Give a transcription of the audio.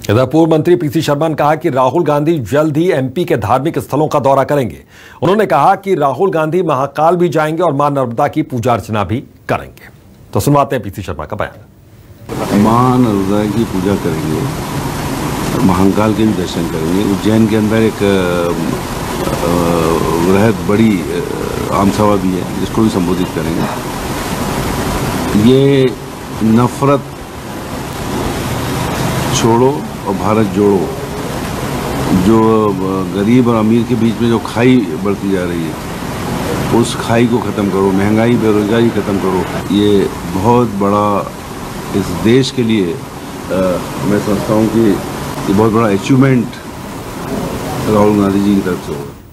इधर पूर्व मंत्री पीसी शर्मा ने कहा कि राहुल गांधी जल्द ही एमपी के धार्मिक स्थलों का दौरा करेंगे। उन्होंने कहा कि राहुल गांधी महाकाल भी जाएंगे और मां नर्मदा की पूजा अर्चना भी करेंगे। तो सुनवाते हैं पीसी शर्मा का बयान। मां नर्मदा की पूजा करेंगे, महाकाल के भी दर्शन करेंगे। उज्जैन के अंदर एक वृहद बड़ी आमसभा भी है, जिसको भी संबोधित करेंगे। ये नफरत छोड़ो और भारत जोड़ो, जो गरीब और अमीर के बीच में जो खाई बढ़ती जा रही है, उस खाई को ख़त्म करो, महंगाई बेरोजगारी ख़त्म करो। ये बहुत बड़ा इस देश के लिए मैं समझता हूँ कि ये बहुत बड़ा अचीवमेंट राहुल गांधी जी की तरफ से होगा।